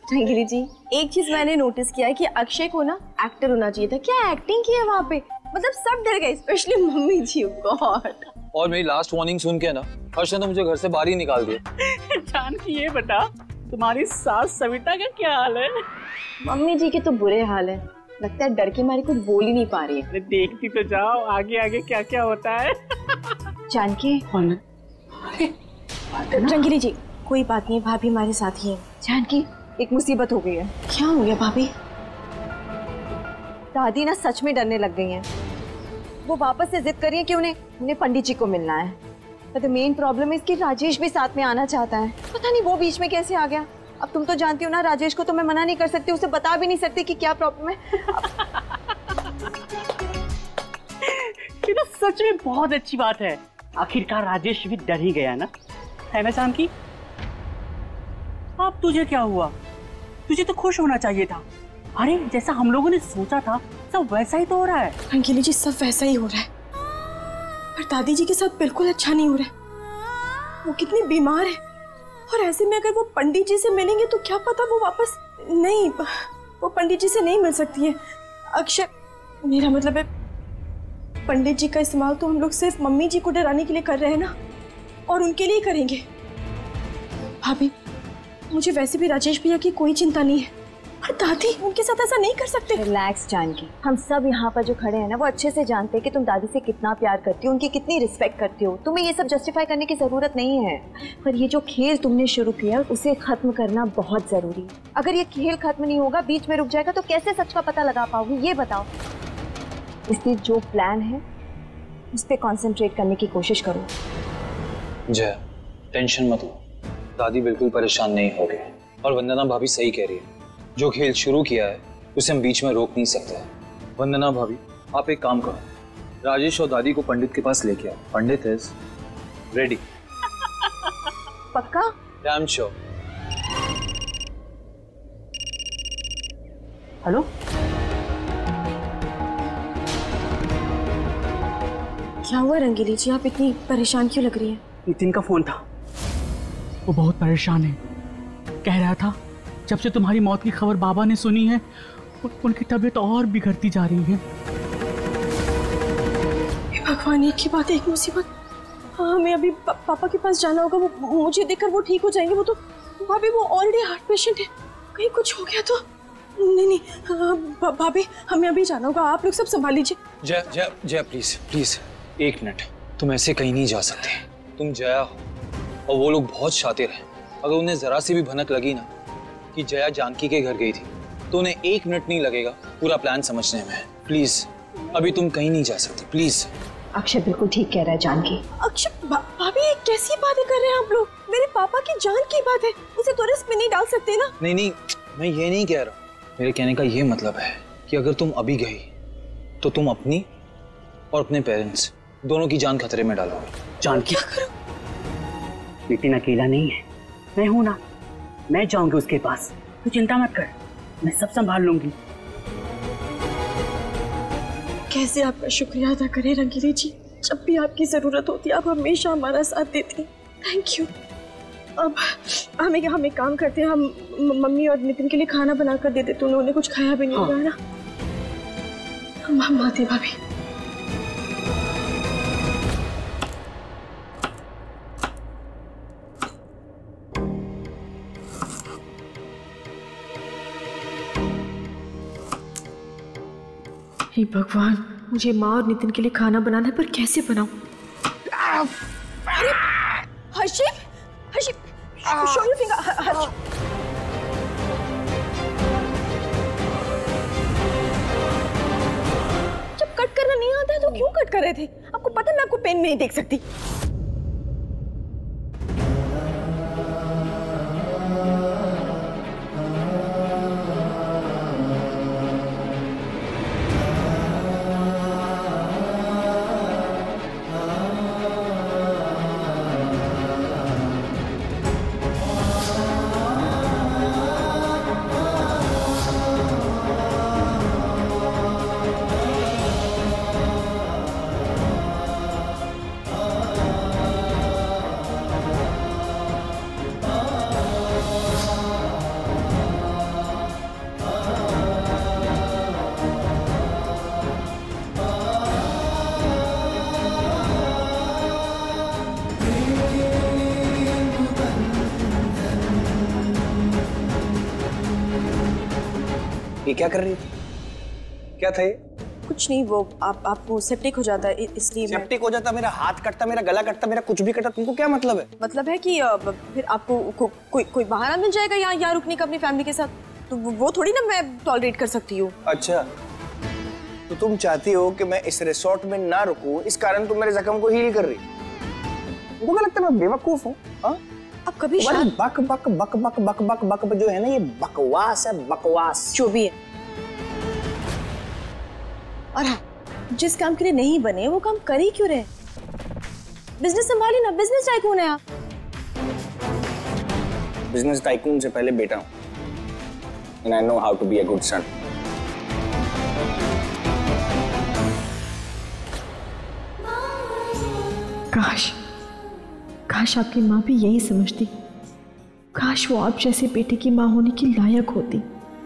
रंगीली जी, एक चीज मैंने नोटिस किया है कि अक्षय को ना एक्टर होना चाहिए था। क्या एक्टिंग की है वहाँ पे, मतलब सब डर गए, स्पेशली मम्मी जी। गॉड। और मेरी लास्ट वार्निंग सुन के ना हर्ष ने तो मुझे घर से बाहर ही निकाल दिया। जानकी ये बता, तुम्हारी सास सविता का क्या हाल है? मम्मी जी के तो बुरे हाल है, लगता है डर के मारे कुछ बोल ही नहीं पा रही है। देखती तो जाओ आगे आगे क्या क्या होता है। जानकी, रंगीली जी कोई बात नहीं, भाभी हमारे साथ ही है। जानकी, एक मुसीबत हो गई है। क्या हो गया भाभी? दादी ना सच में डरने लग गई हैं। वो वापस से जिद कर रही है कि उन्हें पंडित जी को मिलना है। बट द मेन प्रॉब्लम है कि राजेश भी साथ में आना चाहता है। पता नहीं वो बीच में कैसे आ गया। अब तुम तो जानती हो ना, राजेश को तो मैं मना नहीं कर सकती, उसे बता भी नहीं सकती कि क्या प्रॉब्लम है। ये तो सच में बहुत अच्छी बात है। आखिरकार राजेश भी डर ही गया ना, है ना जानकी? अब तुझे क्या हुआ? तुझे तो खुश होना चाहिए था। अरे जैसा हम लोगों ने सोचा था सब वैसा ही तो हो रहा है। रंगीली जी सब वैसा ही हो रहा है, पर दादी जी के साथ बिल्कुल अच्छा नहीं हो रहा है। वो कितनी बीमार है, और ऐसे में अगर वो पंडित जी से मिलेंगे तो क्या पता वो वापस नहीं, वो पंडित जी से नहीं मिल सकती है। अक्षय, मेरा मतलब है पंडित जी का इस्तेमाल तो हम लोग सिर्फ मम्मी जी को डराने के लिए कर रहे हैं ना, और उनके लिए करेंगे। भाभी, मुझे वैसे भी राजेश भैया की कोई चिंता नहीं है, और दादी उनके साथ ऐसा नहीं कर सकते। रिलैक्स जानकी, हम सब यहाँ पर जो खड़े हैं ना वो अच्छे से जानते हैं कि तुम दादी से कितना प्यार करती हो, उनकी कितनी रिस्पेक्ट करती हो। तुम्हें ये सब जस्टिफाई करने की जरूरत नहीं है। पर ये जो खेल तुमने शुरू किया उसे खत्म करना बहुत जरूरी है। अगर ये खेल खत्म नहीं होगा, बीच में रुक जाएगा, तो कैसे सच का पता लगा पाओगे, ये बताओ। इसलिए जो प्लान है उस पर कॉन्सेंट्रेट करने की कोशिश करो। जय, टेंशन मत लो, दादी बिल्कुल परेशान नहीं होगी। और वंदना भाभी सही कह रही है, जो खेल शुरू किया है उसे हम बीच में रोक नहीं सकते। वंदना भाभी, आप एक काम करो, राजेश और दादी को पंडित के पास लेके आओ। Pandit is ready. पक्का? Damn sure. हेलो, क्या हुआ रंगीली जी, आप इतनी परेशान क्यों लग रही है? नितिन का फोन था, वो बहुत परेशान है। कह रहा था जब से तुम्हारी मौत की खबर बाबा ने सुनी है उनकी तबीयत और बिगड़ती जा रही है। भगवान, एक की बात एक मुसीबत। हाँ, हमें अभी पापा के पास जाना होगा। वो मुझे देखकर वो ठीक हो जाएंगे। वो तो भाभी, वो ऑलरेडी हार्ट पेशेंट है, कहीं कुछ हो गया तो। नहीं, भाभी हमें अभी जाना होगा, आप लोग सब संभाल लीजिए। जय जय जय, प्लीज प्लीज एक मिनट, तुम ऐसे कहीं नहीं जा सकते। तुम जया हो और वो लोग बहुत शातिर हैं। अगर उन्हें जरा सी भी भनक लगी ना कि जया जानकी के घर गई थी, तो उन्हें 1 मिनट नहीं लगेगा पूरा प्लान समझने में। प्लीज अभी तुम कहीं नहीं जा सकती, प्लीज। अक्षय बिल्कुल ठीक कह रहा है जानकी। अक्षय, भाभी कैसी बातें कर रहे हैं आप लोग? मेरे पापा की जान की बात है, उसे तो रिस्क में नहीं डाल सकते ना। नहीं, मैं ये नहीं कह रहा। मेरे कहने का ये मतलब है कि अगर तुम अभी गई तो तुम अपनी और अपने पेरेंट्स दोनों की जान खतरे में डालोगे। जानकी, नितिन अकेला नहीं है, मैं हूं ना, मैं जाऊंगी उसके पास, तू चिंता मत कर, मैं सब संभाल लूंगी। कैसे आपका शुक्रिया अदा करें रंगीली जी, जब भी आपकी जरूरत होती है आप हमेशा हमारा साथ देती हैं। Thank you. अब हम एक काम करते हैं, हम मम्मी और नितिन के लिए खाना बना कर दे देते, उन्होंने कुछ खाया भी नहीं होगा। है ना? हम आते भाभी। हे भगवान, मुझे माँ और नितिन के लिए खाना बनाना है, पर कैसे बनाऊं? अरे हर्षित, शो योर फिंगर। जब कट करना नहीं आता है तो क्यों कट कर रहे थे? आपको पता है मैं आपको पेन में नहीं देख सकती। ये क्या कर रही थी? क्या था ये? कुछ नहीं, वो आपको सेप्टिक हो जाता है इसलिए। सेप्टिक हो जाता, मेरा हाथ कटता, मेरा गला कटता, मेरा कुछ भी कटा, तुमको क्या मतलब है? मतलब है कि फिर आपको कोई बहाना मिल जाएगा यहाँ रुकने का अपनी फैमिली के साथ, तो वो थोड़ी ना मैं टॉलरेट कर सकती हूँ। अच्छा, तो तुम चाहती हो कि मैं इस रिसोर्ट में ना रुकूं, इस कारण तुम मेरे जख्म को हील कर रही? मुझे लगता है मैं बेवकूफ हूँ। अब कभी बक बक बक बक बक बक बक जो है ना, ये बकवास है, बकवास जो भी है। और हाँ, जिस काम के लिए नहीं बने वो काम कर ही क्यों रहे? बिजनेस संभाली ना, बिजनेस टाइकून है आप। बिजनेस टाइकून से पहले बेटा हूँ, and I know how to be a good son. काश आपकी माँ भी यही समझती। काश वो आप जैसे बेटे की माँ होने की लायक होती।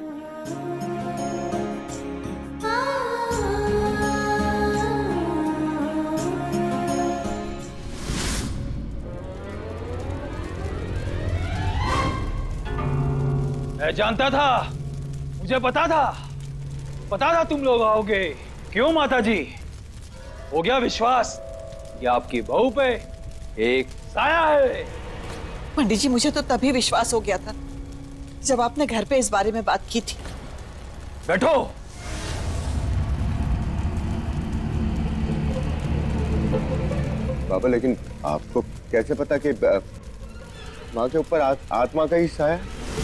मैं जानता था, मुझे पता था तुम लोग आओगे। क्यों माताजी? हो गया विश्वास कि आपकी बहू पे एक साया है। पंडित जी, मुझे तो तभी विश्वास हो गया था जब आपने घर पे इस बारे में बात की थी। बैठो। बाबा, लेकिन आपको कैसे पता कि माँ के ऊपर आत्मा का ही साया?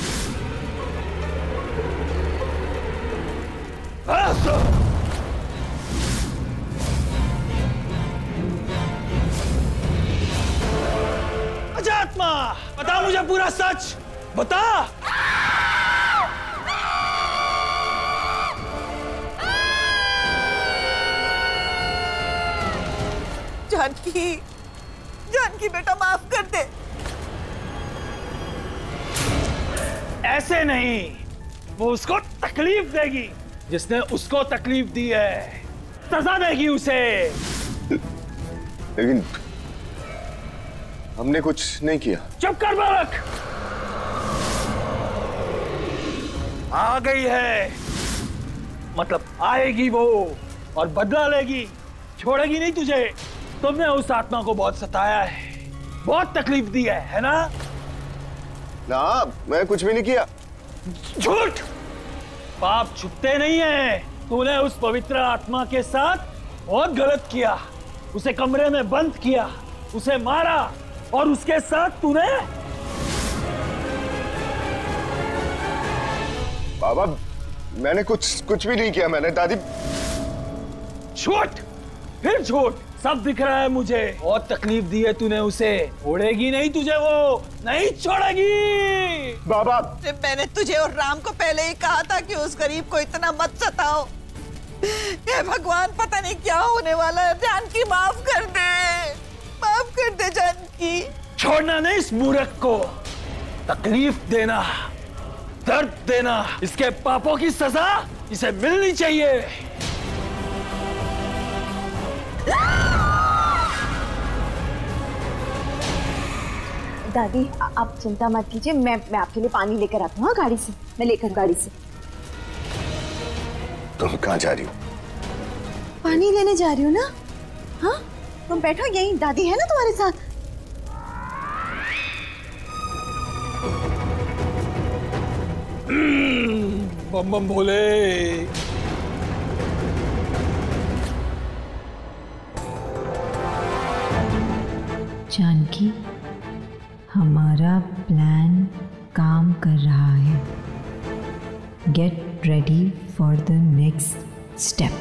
अच्छा आत्मा, बता मुझे पूरा सच बता। जानकी बेटा, माफ कर दे। ऐसे नहीं, वो उसको तकलीफ देगी। जिसने उसको तकलीफ दी है सजा देगी उसे। लेकिन हमने कुछ नहीं किया। चुप कर बालक। आ गई है मतलब आएगी वो, और बदला लेगी, छोड़ेगी नहीं तुझे। तुमने उस आत्मा को बहुत सताया है, बहुत तकलीफ दी है ना? ना, मैं कुछ भी नहीं किया। झूठ। पाप छुपते नहीं है। तूने उस पवित्र आत्मा के साथ बहुत गलत किया। उसे कमरे में बंद किया, उसे मारा, और उसके साथ तूने। बाबा, मैंने कुछ भी नहीं किया। मैंने दादी। झूठ, फिर झूठ। सब दिख रहा है मुझे। बहुत तकलीफ दी है तूने उसे। छोड़ेगी नहीं तुझे, वो नहीं छोड़ेगी। बाबा, मैंने तुझे और राम को पहले ही कहा था कि उस गरीब को इतना मत सताओ। हे भगवान, पता नहीं क्या होने वाला है। जानकी, माफ कर दे जानकी। छोड़ना नहीं इस मूर्ख को। तकलीफ देना, दर्द देना, इसके पापों की सजा इसे मिलनी चाहिए। दादी, आप चिंता मत कीजिए, मैं आपके लिए पानी लेकर आता हूँ। गाड़ी से मैं लेकर गाड़ी से। तुम कहाँ जा रही हो? पानी लेने जा रही हूँ ना। हाँ, तुम बैठो यहीं, दादी है ना तुम्हारे साथ। बम बम भोले। जानकी, हमारा प्लान काम कर रहा है। Get ready for the next step.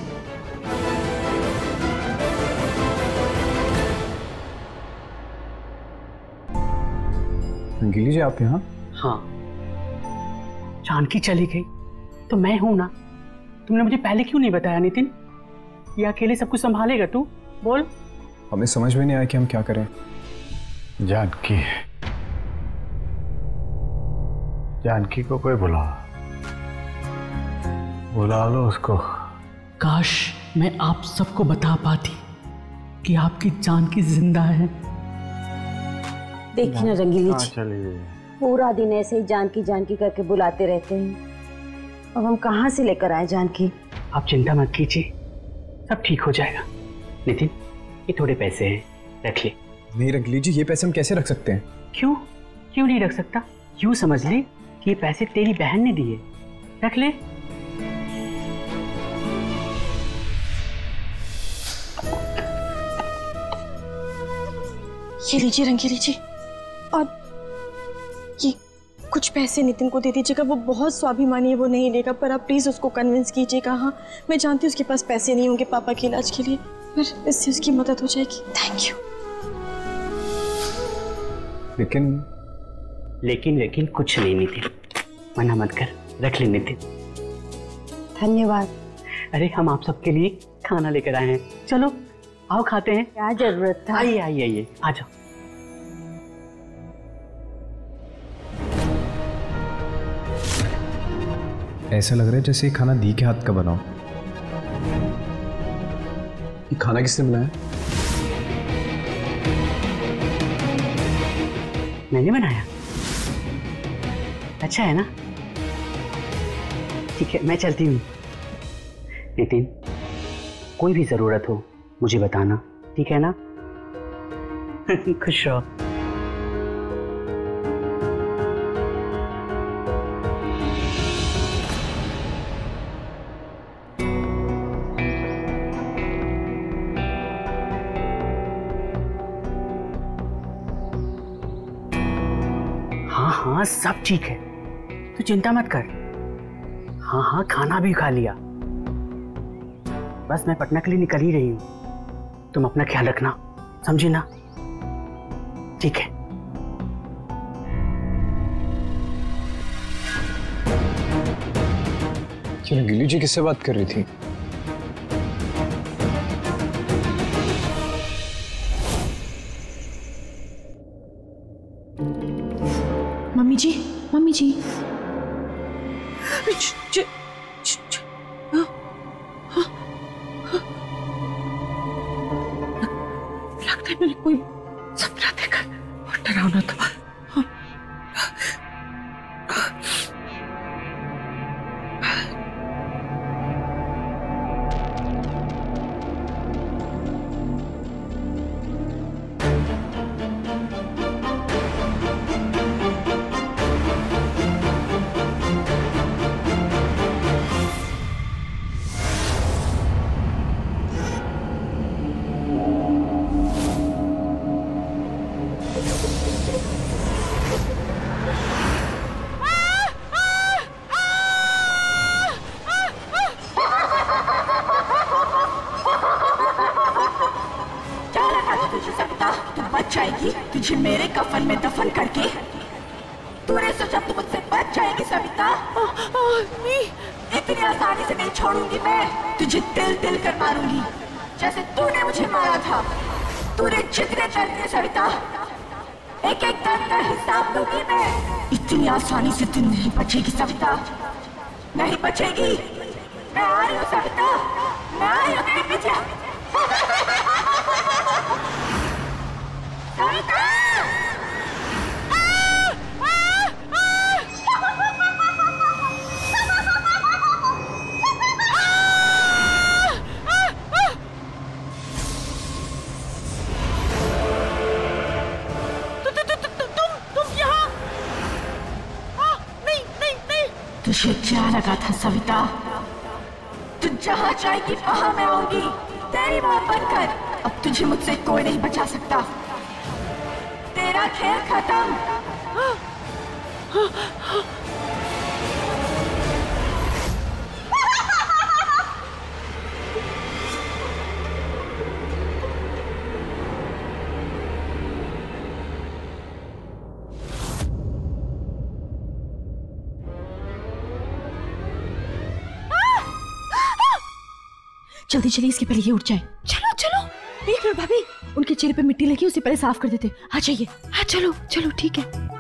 Rangeeli ji, आप यहाँ? हाँ, जानकी चली गई तो मैं हूं ना। तुमने मुझे पहले क्यों नहीं बताया नितिन? ये अकेले सब कुछ संभालेगा तू? बोल। हमें समझ में नहीं आया कि हम क्या करें। जानकी को कोई बुला लो उसको। काश मैं आप सबको बता पाती कि आपकी जानकी जिंदा है। देखिए ना रंगीली जी, चलिए। पूरा दिन ऐसे ही जानकी करके बुलाते रहते हैं। अब हम कहाँ से लेकर आए जानकी? आप चिंता मत कीजिए, सब ठीक हो जाएगा। नितिन, ये थोड़े पैसे हैं, रख ले। नहीं रख लीजिए, ये पैसे हम कैसे रख सकते हैं? क्यों क्यों नहीं रख सकता? यूं समझ ले कि ये पैसे तेरी बहन ने दिए, रख ले। ये लीजिए रंगीली जी, और ये कुछ पैसे नितिन को दे दीजिएगा। वो बहुत स्वाभिमानी है, वो नहीं लेगा, पर आप प्लीज उसको कन्विंस कीजिएगा। हाँ, मैं जानती हूँ उसके पास पैसे नहीं होंगे पापा के इलाज के लिए, पर इससे उसकी मदद हो जाएगी। Thank you. लेकिन कुछ नहीं नितिन, मना मत कर, रख ले नितिन। धन्यवाद। अरे हम आप सबके लिए खाना लेकर आए हैं, चलो आओ खाते हैं। क्या जरूरत था? आइए आइए आइए, आ जाओ। ऐसा लग रहा है जैसे ये खाना दी के हाथ का बना हो। ये खाना किसने बनाया? मैंने बनाया। अच्छा है ना? ठीक है, मैं चलती हूँ। नितिन, कोई भी जरूरत हो मुझे बताना, ठीक है ना? खुश रहो। हाँ सब ठीक है, तू चिंता मत कर। हाँ खाना भी खा लिया, बस मैं पटना के लिए निकल ही रही हूँ। तुम अपना ख्याल रखना, समझी ना? ठीक है। चलो, गिली जी किससे बात कर रही थी? मम्मी जी लगता है मैंने कोई सपना देखा और डरावना था। तुझे मेरे कफन में दफन करके तूने सोचा तू मुझसे बच जाएगी सविता? इतनी आसानी से नहीं छोड़ूंगी मैं, तुझे तिल तिल कर मारूंगी जैसे तूने मुझे मारा था। तूने जितने दर्द दिए सविता, एक एक दर्द का हिसाब दूंगी मैं। इतनी आसानी से तू नहीं बचेगी सविता, नहीं बचेगी। मैं आ रही हूँ सविता, मैं आ रही हूँ तेरे पीछे। सविता! तुझे क्या लगा था सविता? तू जहाँ जाएगी वहाँ मैं आऊंगी, तेरी माँ बनकर। अब तुझे मुझसे कोई नहीं बचा सकता, तेरा खेल खत्म। जल्दी चलिए, इसके पहले ये उठ जाए। चलो चलो। एक मिनट भाभी, उनके चेहरे पे मिट्टी लगी, उसे पहले साफ कर देते। आ जाइए। हाँ चलो चलो, ठीक है।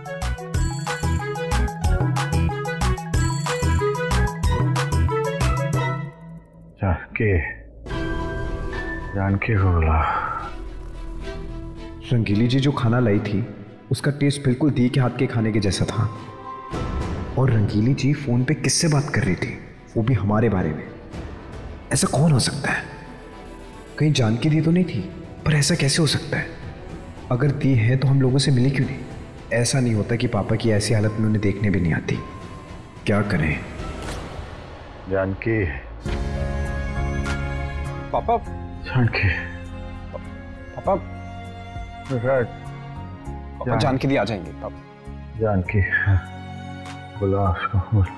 जानकी को बुला। रंगीली जी जो खाना लाई थी उसका टेस्ट बिल्कुल दी के हाथ के खाने के जैसा था। और रंगीली जी फोन पे किससे बात कर रही थी, वो भी हमारे बारे में? ऐसा कौन हो सकता है? कहीं जानकी दी तो नहीं थी? पर ऐसा कैसे हो सकता है? अगर दी है तो हम लोगों से मिली क्यों नहीं? ऐसा नहीं होता कि पापा की ऐसी हालत में उन्हें देखने भी नहीं आती। क्या करें? जानकी, पापा, जानकी, पापा, पापा जानकी दी आ जाएंगे। पापा, जानकी, बुला उसको, बुला।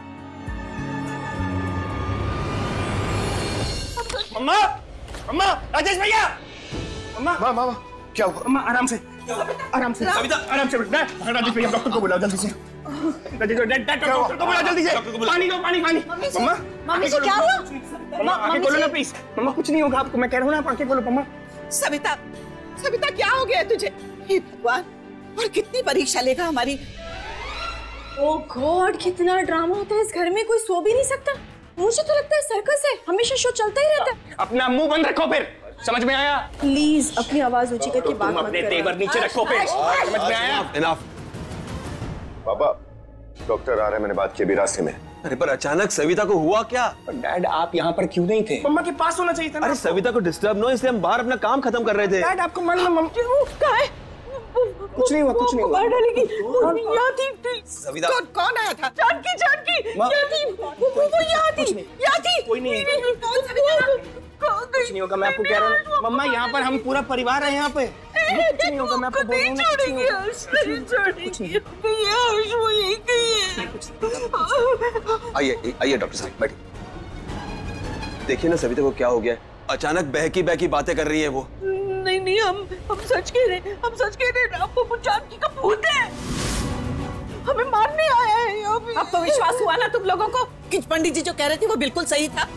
मम्मा, मम्मा, राजेश भैया, मम्मा, मामा, क्या हुआ? मम्मा आराम से, आराम से, सविता, आराम से। राजेश भैया डॉक्टर को बुलाओ जल्दी से। राजेश डॉक्टर को बुलाओ जल्दी से। पानी दो, पानी, पानी। मम्मा, मम्मी जी क्या हुआ? मम्मा आंखें खोलो ना प्लीज। मम्मा कुछ नहीं होगा आपको, मैं कह रहा हूँ ना, आंखें खोलो। मम्मा, सविता, सविता क्या हो गया तुझे? हे भगवान, और कितनी परीक्षा लेगा हमारी। ओह गॉड, कितना ड्रामा होता है इस घर में, कोई सो भी नहीं सकता। मुझे तो लगता है सर्कस है, हमेशा शो चलता ही रहता है। अपना मुंह बंद रखो फिर, समझ में आया? प्लीज अपनी आवाज ऊंची करके बात मत अपने करो। तेवर नीचे रखो फिर, समझ में आया? इनफ। पापा, डॉक्टर आ रहे हैं, मैंने बात की अभी रास्ते में। अरे पर अचानक सविता को हुआ क्या? डैड आप यहाँ पर क्यों नहीं थे? मम्मा के पास होना चाहिए था ना। अरे सविता को डिस्टर्ब न, इसलिए हम बाहर अपना काम खत्म कर रहे थे। डैड आपको मालूम है मम्मा है? कुछ नहीं हुआ, कुछ नहीं हुआ। डालेगी यहाँ थी सविता, कौन आया था? जानकी, जानकी यहाँ थी, वो यहाँ थी, यहाँ थी। कोई नहीं, कुछ नहीं होगा, मैं आपको कह रहा हूँ। मम्मा यहाँ पर हम पूरा परिवार है यहाँ पे, कुछ नहीं होगा, मैं आपको बोल रहा हूँ। आइए आइए डॉक्टर साहब बैठिए। देखिए ना सविता को क्या हो गया, अचानक बहकी बहकी बातें कर रही है वो। नहीं नहीं, हम सच कह रहे, हम सच कह रहे। आपको जानकी का भूत है, हमें मारने आया है यहाँ पे। अब तो विश्वास हुआ ना तुम लोगों को कि पंडित जी जो कह रहे थे वो बिल्कुल सही था।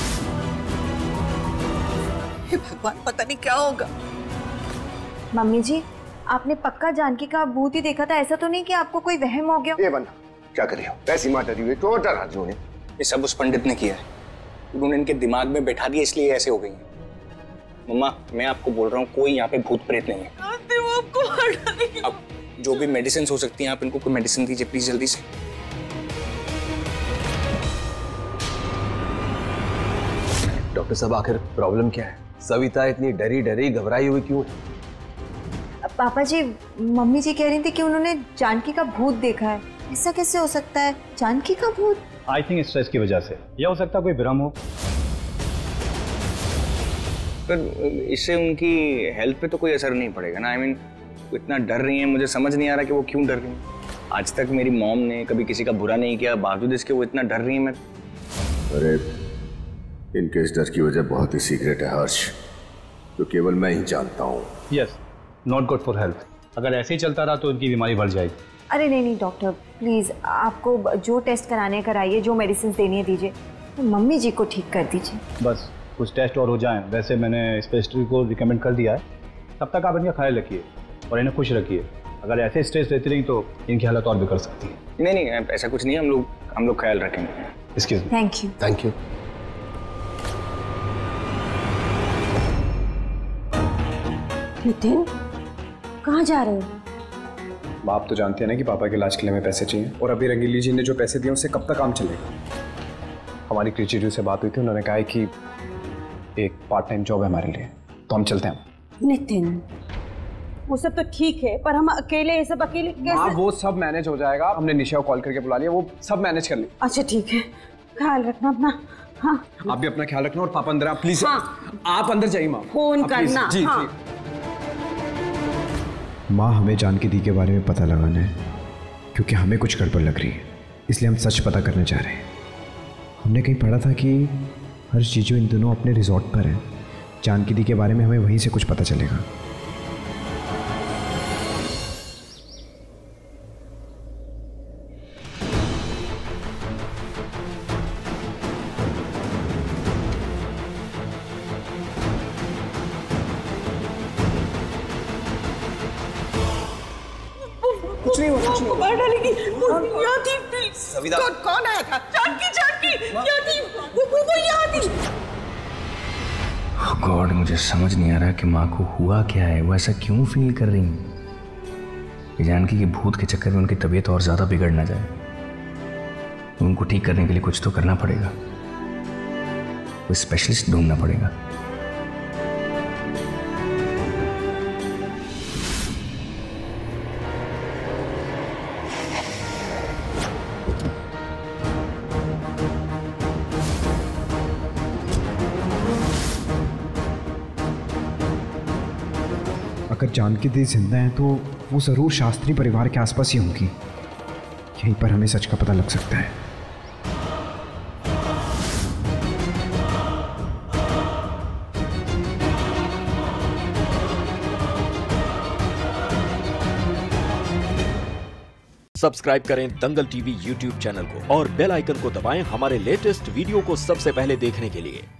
हे भगवान, पता नहीं क्या होगा। मम्मी जी, आपने पक्का जानकी का भूत ही देखा था? ऐसा तो नहीं कि आपको कोई वहम हो गया? ये बंदा क्या कर रही हो? ऐसी माँ डरी हुई तो डर राजू ने। ये सब उस पंडित ने किया है, उन्होंने इनके दिमाग में बैठा दिया, इसलिए ऐसे हो गई है। मम्मा मैं आपको बोल रहा हूँ, कोई यहाँ पे भूत प्रेत नहीं है। अब जो भी मेडिसिन हो सकती हैं आप इनको कोई मेडिसिन दीजिए प्लीज जल्दी से। डॉक्टर साहब आखिर प्रॉब्लम क्या है? सविता इतनी डरी डरी घबराई हुई क्यों है? पापा जी, मम्मी जी कह रही थी कि उन्होंने जानकी का भूत देखा है। ऐसा कैसे हो सकता है? जानकी का भूत? आई थिंक स्ट्रेस की वजह से, या हो सकता है कोई भ्रम हो। पर इससे उनकी हेल्थ पे तो कोई असर नहीं पड़ेगा ना। आई मीन इतना डर रही हैं, मुझे समझ नहीं आ रहा कि वो क्यों डर रही हैं। आज तक मेरी मॉम ने कभी किसी का बुरा नहीं किया, बावजूद इसके वो इतना डर रही हैं। मैं अरे इनके इस डर की वजह बहुत ही सीक्रेट है हर्ष, तो केवल मैं ही जानता हूँ। Yes, not good for health. अगर ऐसे ही चलता रहा तो उनकी बीमारी बढ़ जाएगी। अरे नहीं नहीं डॉक्टर, प्लीज आपको जो टेस्ट कराने कराइए, जो मेडिसिन देनी है दीजिए, तो मम्मी जी को ठीक कर दीजिए। बस कुछ टेस्ट और हो जाएं। वैसे मैंने स्पेशलिस्ट को रिकमेंड कर दिया है, तब तक आप इनका ख्याल रखिए और इन्हें खुश रखिए। अगर ऐसे स्ट्रेस रहती रही तो इनकी हालत और बिगड़ सकती है। नहीं नहीं ऐसा कुछ नहीं है, हम लोग ख्याल रखेंगे। Excuse me. Thank you. Thank you. Nitin, कहाँ जा रहे हो? आप तो जानते हैं ना कि पापा के इलाज के लिए हमें पैसे चाहिए, और अभी रंगीली जी ने जो पैसे दिए उससे कब तक काम चलेगा? हमारी कृषि जी से बात हुई थी, उन्होंने कहा है कि एक पार्ट टाइम जॉब है हमारे लिए, तो हम चलते हैं। नितिन, वो सब तो ठीक है, पर हम अकेले ये सब अकेले कैसे? वो सब मैनेज हो जाएगा। हमने निशा को कॉल करके बुला लिया, वो सब मैनेज कर ली। अच्छा ठीक है, ख्याल रखना अपना। हाँ, आप भी अपना ख्याल रखना, और पापा अंदर आप प्लीज। हाँ, आप अंदर जाइए माँ, फोन करना। जी हाँ। माँ, हमें जानकी दी के बारे में पता लगाना है, क्योंकि हमें कुछ गड़बड़ लग रही है, इसलिए हम सच पता करना चाह रहे हैं। हमने कहीं पढ़ा था कि हर चीज़ों इन दोनों अपने रिजॉर्ट पर है। जानकी दी के बारे में हमें वहीं से कुछ पता चलेगा। कुछ नहीं हुआ, कुछ नहीं हुआ। मार डालेगी। यहाँ थी। सविता, कौन आया था? जानकी, जानकी यहाँ थी, वो यहाँ थी। गॉड, मुझे समझ नहीं आ रहा कि माँ को हुआ क्या है, वो ऐसा क्यों फील कर रही है। जानकी के भूत के चक्कर में उनकी तबीयत और ज्यादा बिगड़ ना जाए। उनको ठीक करने के लिए कुछ तो करना पड़ेगा, कोई स्पेशलिस्ट ढूंढना पड़ेगा। अगर जानकी दी जिंदा है तो वो जरूर शास्त्री परिवार के आसपास ही होंगी। यहीं पर हमें सच का पता लग सकता है। सब्सक्राइब करें दंगल टीवी यूट्यूब चैनल को और बेल आइकन को दबाएं हमारे लेटेस्ट वीडियो को सबसे पहले देखने के लिए।